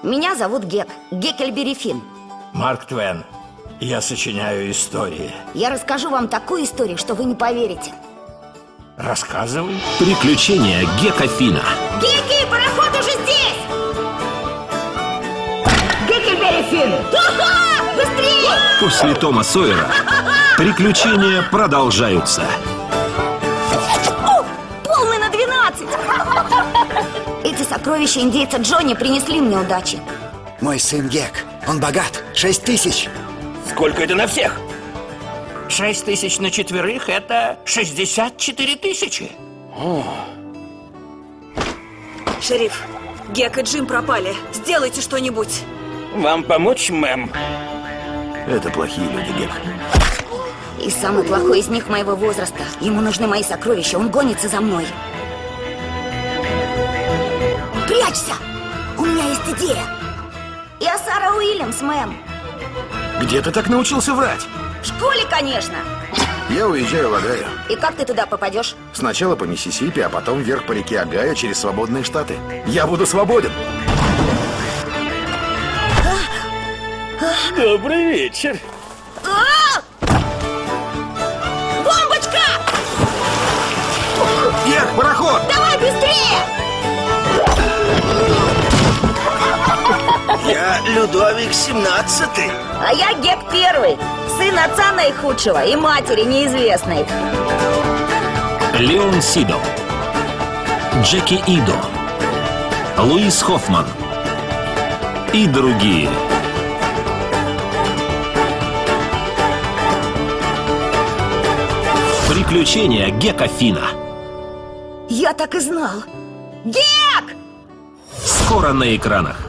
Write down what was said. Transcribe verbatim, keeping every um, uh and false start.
Меня зовут Гек, Геккельбери Финн. Марк Твен. Я сочиняю истории. Я расскажу вам такую историю, что вы не поверите. Рассказывай. Приключения Гека Финна. Геки, пароход уже здесь! Геккельбери Финн! Быстрее! После Тома Сойера приключения продолжаются. О, полный на двенадцать! Эти сокровища индейца Джонни принесли мне удачи. Мой сын Гек, он богат, шесть тысяч. Сколько это на всех? Шесть тысяч на четверых – это шестьдесят четыре тысячи. О. Шериф, Гек и Джим пропали. Сделайте что-нибудь. Вам помочь, мэм? Это плохие люди, Гек. И самый плохой из них моего возраста. Ему нужны мои сокровища, он гонится за мной. Прячься! У меня есть идея. Я Сара Уильямс, мэм. Где ты так научился врать? В школе, конечно. Я уезжаю в Огайо. И как ты туда попадешь? Сначала по Миссисипи, а потом вверх по реке Огайо через свободные штаты. Я буду свободен. Добрый вечер. А! Бомбочка! Гек, пароход! Давай быстрее! Я Людовик семнадцатый. А я Гек Первый, сын отца наихудшего и матери неизвестной. Леон Сидл, Джеки Идо, Луис Хоффман и другие. Приключения Гека Финна. Я так и знал. Гек! Скоро на экранах.